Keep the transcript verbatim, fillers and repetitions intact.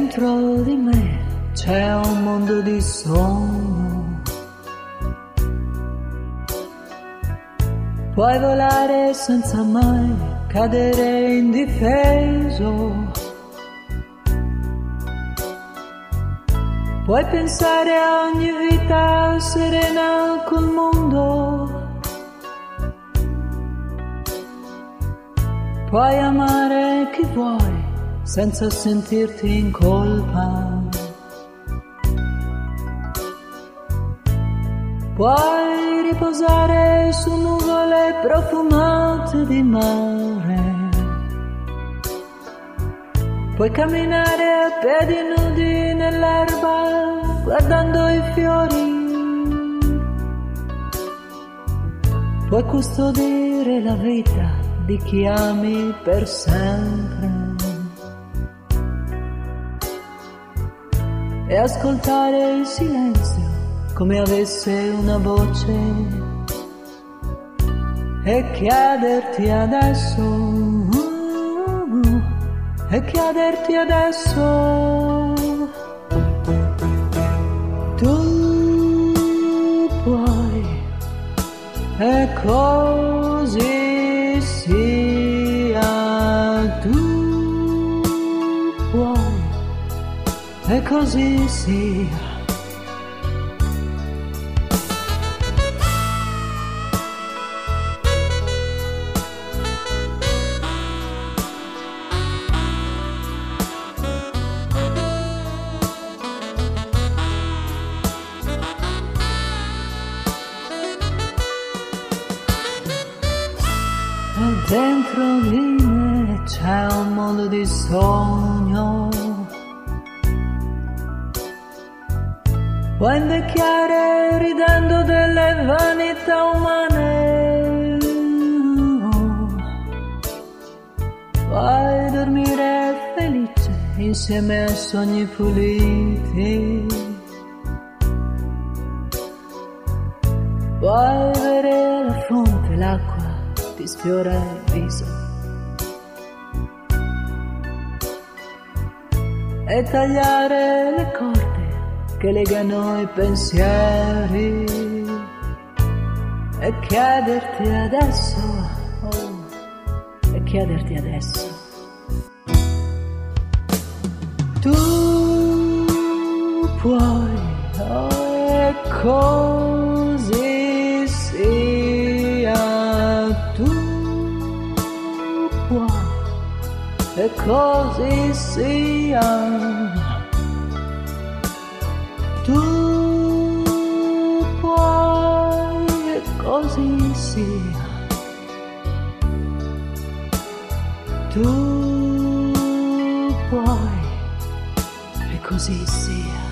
Dentro di me c'è un mondo di sogno. Puoi volare senza mai cadere indifeso. Puoi pensare a ogni vita serena col mondo. Puoi amare chi vuoi senza sentirti in colpa. Puoi riposare su nuvole profumate di mare. Puoi camminare a piedi nudi nell'erba guardando i fiori. Puoi custodire la vita di chi ami per sempre e ascoltare il silenzio come avesse una voce e chiederti adesso, uh, e chiederti adesso, tu puoi, e così sia, tu puoi, e così sia. Dentro di me c'è un mondo di sogno. Puoi invecchiare ridendo delle vanità umane. Puoi dormire felice insieme a sogni puliti. Puoi avere la fronte, l'acqua ti sfiora il viso e tagliare le corde che legano i pensieri e chiederti adesso, oh, e chiederti adesso, tu puoi, oh, e così sia. Tu puoi, e così sia. Tu puoi, e così sia. Tu puoi, e così sia.